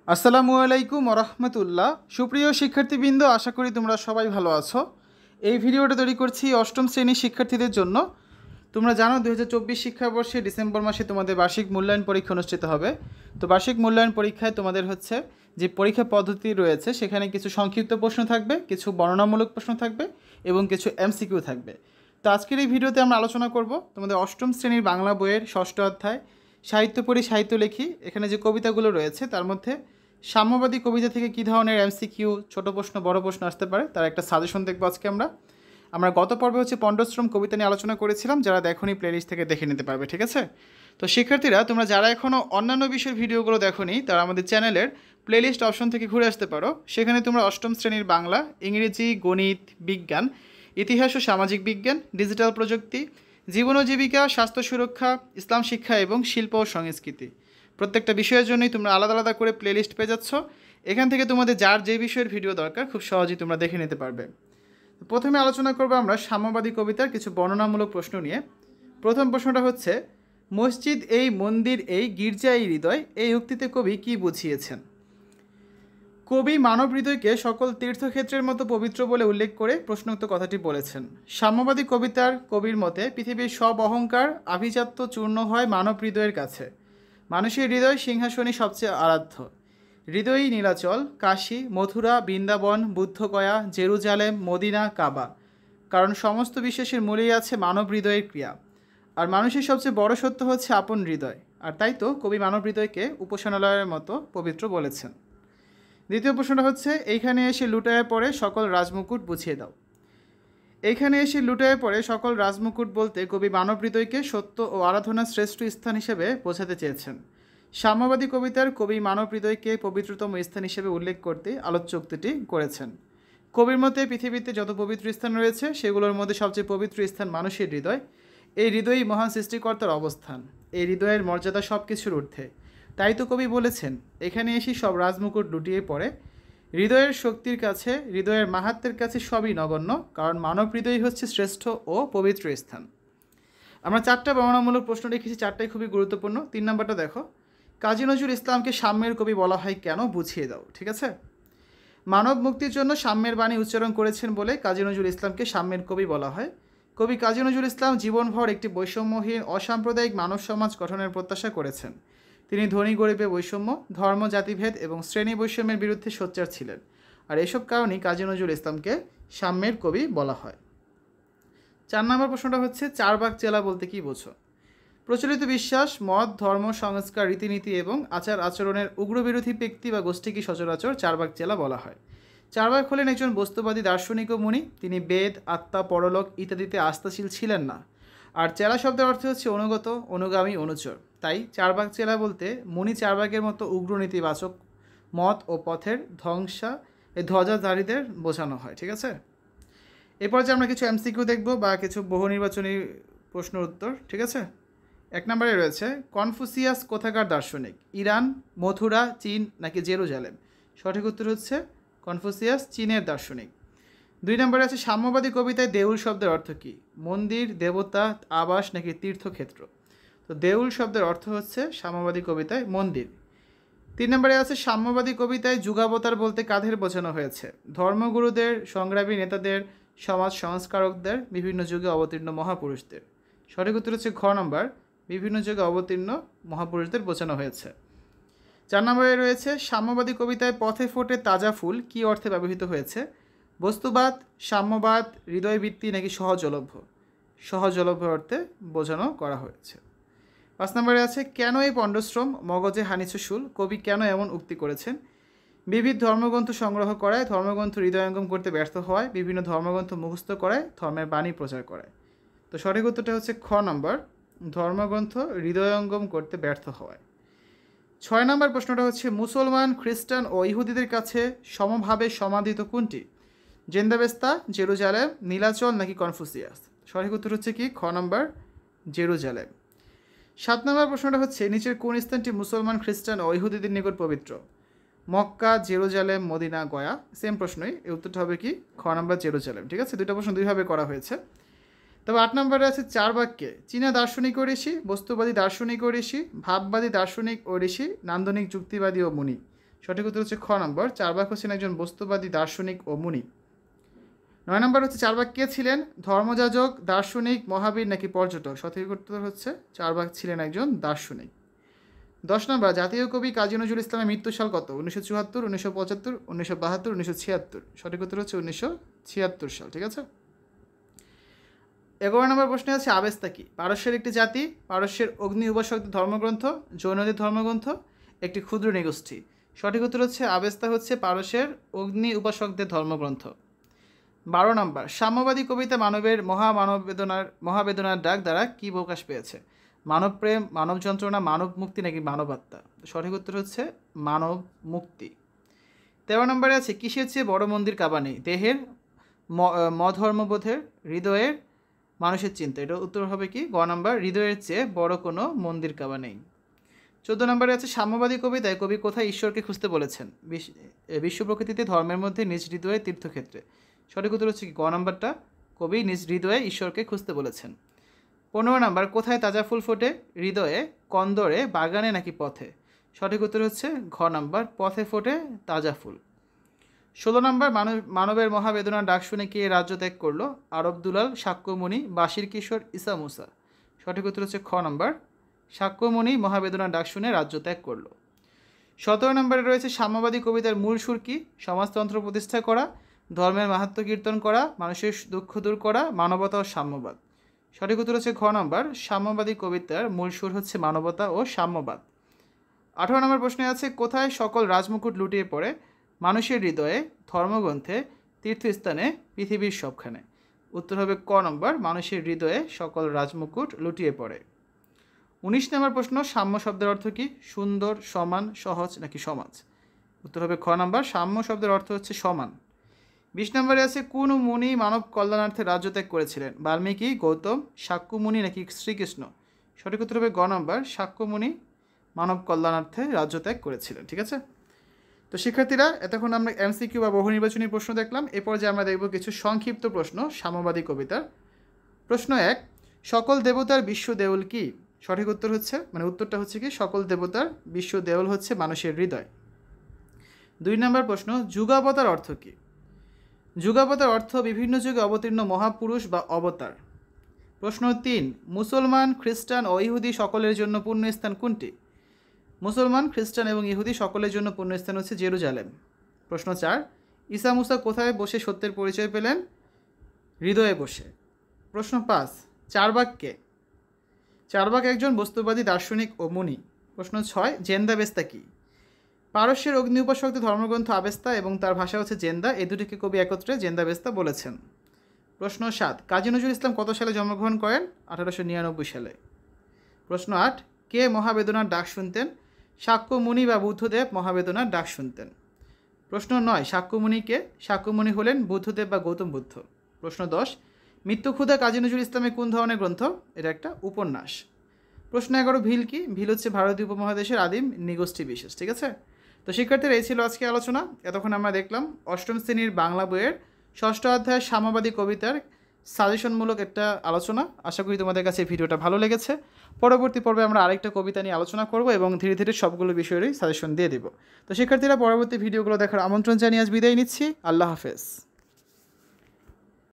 আসসালামু আলাইকুম রহমতুল্লাহ। সুপ্রিয় শিক্ষার্থীবৃন্দ, আশা করি তোমরা সবাই ভালো আছো। এই ভিডিওটা তৈরি করছি অষ্টম শ্রেণীর শিক্ষার্থীদের জন্য। তোমরা জানো 2024 শিক্ষাবর্ষে ডিসেম্বর মাসে তোমাদের বার্ষিক মূল্যায়ন পরীক্ষা অনুষ্ঠিত হবে। তো বার্ষিক মূল্যায়ন পরীক্ষায় তোমাদের যে পরীক্ষা পদ্ধতি রয়েছে সেখানে কিছু সংক্ষিপ্ত প্রশ্ন থাকবে, কিছু বর্ণনামূলক প্রশ্ন থাকবে এবং কিছু এমসিকিউ থাকবে। তো আজকের এই ভিডিওতে আমরা আলোচনা করব তোমাদের অষ্টম শ্রেণীর বাংলা বইয়ের ষষ্ঠ অধ্যায় সাহিত্য পড়ি সাহিত্য লেখি, এখানে যে কবিতাগুলো রয়েছে তার মধ্যে সাম্যবাদী কবিতা থেকে কী ধরনের এমসিকিউ, ছোট প্রশ্ন, বড় প্রশ্ন আসতে পারে তার একটা সাজেশন দেখবো আজকে আমরা গত পর্বে পণ্ডশ্রম কবিতা নিয়ে আলোচনা করেছিলাম। যারা দেখোনি প্লেলিস্ট থেকে দেখে নিতে পারবে, ঠিক আছে? তো শিক্ষার্থীরা, তোমরা যারা এখনও অন্যান্য বিষয়ের ভিডিওগুলো দেখোনি তারা আমাদের চ্যানেলের প্লেলিস্ট অপশন থেকে ঘুরে আসতে পারো। সেখানে তোমরা অষ্টম শ্রেণীর বাংলা, ইংরেজি, গণিত, বিজ্ঞান, ইতিহাস ও সামাজিক বিজ্ঞান, ডিজিটাল প্রযুক্তি, জীবন ও জীবিকা, স্বাস্থ্য সুরক্ষা, ইসলাম শিক্ষা এবং শিল্প ও সংস্কৃতি, প্রত্যেকটা বিষয়ের জন্যই তোমরা আলাদা আলাদা করে প্লেলিস্ট পেয়ে যাচ্ছ। এখান থেকে তোমাদের যার যে বিষয়ের ভিডিও দরকার খুব সহজেই তোমরা দেখে নিতে পারবে। প্রথমে আলোচনা করবো আমরা সাম্যবাদী কবিতার কিছু বর্ণনামূলক প্রশ্ন নিয়ে। প্রথম প্রশ্নটা হচ্ছে, মসজিদ এই, মন্দির এই, গির্জা এই হৃদয়, এই উক্তিতে কবি কি বুঝিয়েছেন? কবি মানব হৃদয়কে সকল তীর্থক্ষেত্রের মতো পবিত্র বলে উল্লেখ করে প্রশ্নোক্ত কথাটি বলেছেন। সাম্যবাদী কবিতার কবির মতে পৃথিবীর সব অহংকার আভিজাত্য চূর্ণ হয় মানব হৃদয়ের কাছে। মানুষের হৃদয় সিংহাসনই সবচেয়ে আরাধ্য। হৃদয়ই Nilachal, Kashi, Mathura, Vrindavan, Bodhgaya, Jerusalem, Medina, Kaaba. কারণ সমস্ত বিশ্বাসের মূলেই আছে মানব হৃদয়ের ক্রিয়া। আর মানুষের সবচেয়ে বড় সত্য হচ্ছে আপন হৃদয়। আর তাই তো কবি মানব হৃদয়কে উপাসনালয়ের মতো পবিত্র বলেছেন। দ্বিতীয় প্রশ্নটা হচ্ছে, এইখানে এসে লুটায়ে পড়ে সকল রাজমুকুট বুঝিয়ে দাও। এইখানে এসে লুটায়ে পড়ে সকল রাজমুকুট বলতে কবি মানব হৃদয়কে সত্য ও আরাধনার শ্রেষ্ঠ স্থান হিসেবে বোঝাতে চেয়েছেন। সাম্যবাদী কবিতার কবি মানব হৃদয়কে পবিত্রতম স্থান হিসেবে উল্লেখ করতে আলোচ্য উক্তিটি করেছেন। কবির মতে পৃথিবীতে যত পবিত্র স্থান রয়েছে সেগুলোর মধ্যে সবচেয়ে পবিত্র স্থান মানুষের হৃদয়। এই হৃদয়ই মহান সৃষ্টিকর্তার অবস্থান। এই হৃদয়ের মর্যাদা সব কিছুর ঊর্ধ্বে। তাই তো কবি বলেছেন, এখানে এসে সব রাজমুকুট লুটিয়ে পড়ে। হৃদয়ের শক্তির কাছে, হৃদয়ের মাহাত্ম্যের কাছে সবই নগণ্য, কারণ মানব হৃদয় হচ্ছে শ্রেষ্ঠ ও পবিত্র স্থান। আমরা চারটা বর্ণনামূলক প্রশ্ন রেখেছি, চারটাই খুবই গুরুত্বপূর্ণ। 3 নম্বরটা দেখো, কাজী নজরুল ইসলামকে সাম্যের কবি বলা হয় কেন, বুঝিয়ে দাও। ঠিক আছে, মানব মুক্তির জন্য সাম্যের বাণী উচ্চারণ করেছেন বলে কাজী নজরুল ইসলামকে সাম্যের কবি বলা হয়। কবি কাজী নজরুল ইসলাম জীবনভর একটি বৈষম্যহীন অসাম্প্রদায়িক মানব সমাজ গঠনের প্রত্যাশা করেছেন। তিনি ধনী গরিবে বৈষম্য, ধর্ম, জাতিভেদ এবং শ্রেণী বৈষম্যের বিরুদ্ধে সোচ্চার ছিলেন। আর এসব কারণেই কাজী নজরুল ইসলামকে সাম্যের কবি বলা হয়। 4 নম্বর প্রশ্নটা হচ্ছে, চারবাগ চেলা বলতে কী বোঝো? প্রচলিত বিশ্বাস, মত, ধর্ম, সংস্কার, রীতিনীতি এবং আচার আচরণের উগ্রবিরোধী ব্যক্তি বা গোষ্ঠীকে সচরাচর চারবাগ চেলা বলা হয়। চারবাগ হলেন একজন বস্তুবাদী দার্শনিক ও মুনি। তিনি বেদ, আত্মা, পরলোক ইত্যাদিতে আস্থাশীল ছিলেন না। আর চেলা শব্দের অর্থ হচ্ছে অনুগত, অনুগামী, অনুচর। তাই চারবাগ চেলা বলতে মুনি চারবাগের মতো উগ্র নীতিবাচক মত ও পথের ধ্বজাধারীদের বোঝানো হয়। ঠিক আছে, এরপর যে আমরা কিছু এমসিকিউ দেখব বা কিছু বহু নির্বাচনী প্রশ্নের উত্তর। ঠিক আছে, 1 নম্বরে রয়েছে, কনফুসিয়াস কোথাকার দার্শনিক? ইরান, মথুরা, চীন নাকি জেরুজালেম? সঠিক উত্তর হচ্ছে কনফুসিয়াস, চীনের দার্শনিক। 2 নম্বরে আছে, সাম্যবাদী কবিতায় দেউল শব্দের অর্থ কী? মন্দির, দেবতা, আবাস নাকি তীর্থক্ষেত্র? তো দেউল শব্দের অর্থ হচ্ছে সাম্যবাদী কবিতায় মন্দির। 3 নম্বরে আছে, সাম্যবাদী কবিতায় যুগাবতার বলতে কাদের বোঝানো হয়েছে? ধর্মগুরুদের, সংগ্রামী নেতাদের, সমাজ সংস্কারকদের, বিভিন্ন যুগে অবতীর্ণ মহাপুরুষদের। সঠিক উত্তর হচ্ছে ঘ নম্বর, বিভিন্ন যুগে অবতীর্ণ মহাপুরুষদের বোঝানো হয়েছে। 4 নম্বরে রয়েছে, সাম্যবাদী কবিতায় পথে ফোটে তাজা ফুল কী অর্থে ব্যবহৃত হয়েছে? বস্তুবাদ, সাম্যবাদ, হৃদয়বৃত্তি নাকি সহজলভ্য? সহজলভ্য অর্থে বোঝানো করা হয়েছে। 5 নম্বরে আছে, কেন এই পণ্ডশ্রম মগজে হানিছ শুল? কবি কেন এমন উক্তি করেছেন? বিবিধ ধর্মগ্রন্থ সংগ্রহ করায়, ধর্মগ্রন্থ হৃদয়ঙ্গম করতে ব্যর্থ হওয়ায়, বিভিন্ন ধর্মগ্রন্থ মুখস্থ করায়, ধর্মের বাণী প্রচার করায়। তো সঠিক উত্তরটা হচ্ছে খ নম্বর, ধর্মগ্রন্থ হৃদয়ঙ্গম করতে ব্যর্থ হওয়ায়। 6 নম্বর প্রশ্নটা হচ্ছে, মুসলমান, খ্রিস্টান ও ইহুদিদের কাছে সমভাবে সমাদিত কোনটি? জেন্দাবেস্তা, জেরুজালেম, নীলাচল নাকি কনফুসিয়াস? সঠিক উত্তর হচ্ছে কি খ নম্বর, জেরুজালেম। 7 নম্বর প্রশ্নটা হচ্ছে, নিচের কোন স্থানটি মুসলমান, খ্রিস্টান ও ইহুদিদের নিকট পবিত্র? Mecca, Jerusalem, Medina, Gaya. Same প্রশ্নই, এই উত্তরটা হবে কি খ নম্বর, জেরুজালেম। ঠিক আছে, দুইটা প্রশ্ন দুইভাবে করা হয়েছে। তবে 8 নম্বরে আছে, চারবাগকে চীনা দার্শনিক ও ঋষি, বস্তুবাদী দার্শনিক ও ঋষি, ভাববাদী দার্শনিক ও ঋষি, নান্দনিক যুক্তিবাদী ও মুনি। সঠিক উত্তর হচ্ছে খ নম্বর। চারবাক হচ্ছেন একজন বস্তুবাদী দার্শনিক ও মুনি। 9 নম্বর হচ্ছে চারবাক কে ছিলেন? ধর্মযাজক, দার্শনিক, মহাবীর নাকি পর্যটক? সঠিক উত্তর হচ্ছে চারবাক ছিলেন একজন দার্শনিক। 10 নম্বর জাতীয় কবি কাজী নজরুল ইসলামের মৃত্যুসাল কত? 1974, 1975, 1972, 1976? সঠিক উত্তর হচ্ছে 1976 সাল। ঠিক আছে। 11 নম্বর প্রশ্নে আছে আবেস্তা কি? পারস্যের একটি জাতি, পারস্যের অগ্নি উপাসকদের ধর্মগ্রন্থ, জৈনদের ধর্মগ্রন্থ, একটি ক্ষুদ্র নৃগোষ্ঠী? সঠিক উত্তর হচ্ছে আবেস্তা হচ্ছে পারস্যের অগ্নি উপাসকদের ধর্মগ্রন্থ। 12 নম্বর সাম্যবাদী কবিতা মানবের মহাবেদনার ডাক দ্বারা কি প্রকাশ পেয়েছে? মানব প্রেম, মানব যন্ত্রণা, মানব মুক্তি নাকি মানবাত্মা? সঠিক উত্তর হচ্ছে মানব মুক্তি। 13 নম্বরে আছে কিসের চেয়ে বড় মন্দির কাবা নেই? দেহের, মধর্মবোধের, হৃদয়ের, মানুষের চিন্তা? এটা উত্তর হবে কি গ নম্বর, হৃদয়ের চেয়ে বড় কোনো মন্দির কাবা নেই। 14 নম্বরে আছে সাম্যবাদী কবিতায় কবি কোথায় ঈশ্বরকে খুঁজতে বলেছেন? বিশ্ব প্রকৃতিতে, ধর্মের মধ্যে, নিজ হৃদয়ে, তীর্থক্ষেত্রে? সঠিক উত্তর হচ্ছে কি গ নম্বরটা, কবি নিজ হৃদয়ে ঈশ্বরকে খুঁজতে বলেছেন। 15 নম্বর কোথায় তাজা ফুল ফোটে? হৃদয়ে, কন্দরে, বাগানে নাকি পথে? সঠিক উত্তর হচ্ছে ঘ নম্বর, পথে ফোটে তাজা ফুল। 16 নম্বর মানবের মহাবেদনার ডাক শুনে কে রাজ্য ত্যাগ করলো? আরব দুলাল, শাক্যমুনি, বাসির কিশোর, ঈসা মুসা? সঠিক উত্তর হচ্ছে খ নম্বর, শাক্যমুনি মহাবেদনার ডাক শুনে রাজ্য ত্যাগ করলো। 17 নম্বরে রয়েছে সাম্যবাদী কবিতার মূল সুর কি? সমাজতন্ত্র প্রতিষ্ঠা করা, ধর্মের মাহাত্ম্য কীর্তন করা, মানুষের দুঃখ দূর করা, মানবতা ও সাম্যবাদ? সঠিক উত্তর হচ্ছে ঘ নম্বর, সাম্যবাদী কবিতার মূল সুর হচ্ছে মানবতা ও সাম্যবাদ। 18 নম্বর প্রশ্নে আছে কোথায় সকল রাজমুকুট লুটিয়ে পড়ে? মানুষের হৃদয়ে, ধর্মগ্রন্থে, তীর্থস্থানে, পৃথিবীর সবখানে? উত্তর হবে ক নম্বর, মানুষের হৃদয়ে সকল রাজমুকুট লুটিয়ে পড়ে। 19 নম্বর প্রশ্ন সাম্য শব্দের অর্থ কি? সুন্দর, সমান, সহজ নাকি সমাজ? উত্তর হবে খ নম্বর, সাম্য শব্দের অর্থ হচ্ছে সমান। 20 নম্বরে আছে কোন মুনি মানব কল্যাণার্থে রাজ্য ত্যাগ করেছিলেন? বাল্মীকি, গৌতম, শাক্যমুনি নাকি শ্রীকৃষ্ণ? সঠিক উত্তর হবে গ নম্বর, শাক্যমুনি মানব কল্যাণার্থে রাজ্য ত্যাগ করেছিলেন। ঠিক আছে। তো শিক্ষার্থীরা এতক্ষণ আমরা এমসিকিউ বা বহু নির্বাচনী প্রশ্ন দেখলাম। এরপর যে আমরা দেখব কিছু সংক্ষিপ্ত প্রশ্ন সাম্যবাদী কবিতার। প্রশ্ন 1, সকল দেবতার বিশ্ব দেউল কি? সঠিক উত্তর হচ্ছে উত্তরটা হচ্ছে কি সকল দেবতার বিশ্ব দেউল হচ্ছে মানুষের হৃদয়। 2 নম্বর প্রশ্ন যুগাবতার অর্থ কি? যুগাবতার অর্থ বিভিন্ন যুগে অবতীর্ণ মহাপুরুষ বা অবতার। প্রশ্ন 3, মুসলমান, খ্রিস্টান ও ইহুদি সকলের জন্য পুণ্যস্থান কোনটি? মুসলমান, খ্রিস্টান এবং ইহুদি সকলের জন্য পুণ্যস্থান হচ্ছে জেরুজালেম। প্রশ্ন 4, ঈসা মুসা কোথায় বসে সত্যের পরিচয় পেলেন? হৃদয়ে বসে। প্রশ্ন 5, চারবাক কে? চারবাক একজন বস্তুবাদী দার্শনিক ও মুনি। প্রশ্ন 6, জেন্দাবেস্তা কি? পারস্যের অগ্নি উপাসকদের ধর্মগ্রন্থ আবেস্তা এবং তার ভাষা হচ্ছে জেন্দা, এই দুটিকে কবি একত্রে জেন্দাবেস্তা বলেছেন। প্রশ্ন 7, কাজী নজরুল ইসলাম কত সালে জন্মগ্রহণ করেন? 1899 সালে। প্রশ্ন 8, কে মহাবেদনার ডাক শুনতেন? শাক্যমুনি বা বুদ্ধদেব মহাবেদনার ডাক শুনতেন। প্রশ্ন 9, শাক্যমুনি কে? শাক্যমুনি হলেন বুদ্ধদেব বা গৌতম বুদ্ধ। প্রশ্ন 10, মৃত্যুক্ষুধা কাজী নজরুল ইসলামের কোন ধরনের গ্রন্থ? এটা একটা উপন্যাস। প্রশ্ন 11, ভিল কি? ভিল হচ্ছে ভারতীয় উপমহাদেশের আদিম নৃগোষ্ঠী বিশেষ। ঠিক আছে। তো শিক্ষার্থীরা এই ছিল আজকে আলোচনা। এতক্ষণ আমরা দেখলাম অষ্টম শ্রেণীর বাংলা বইয়ের 6ষ্ঠ অধ্যায় সাম্যবাদী কবিতার সাজেশনমূলক একটা আলোচনা। আশা করি তোমাদের কাছে এই ভিডিওটা ভালো লেগেছে। পরবর্তী পর্বে আমরা আরেকটা কবিতা নিয়ে আলোচনা করব এবং ধীরে ধীরে সবগুলো বিষয়েরই সাজেশন দিয়ে দেব। তো শিক্ষার্থীরা পরবর্তী ভিডিওগুলো দেখার আমন্ত্রণ জানিয়ে আজ বিদায় নিচ্ছি। আল্লাহ হাফেজ।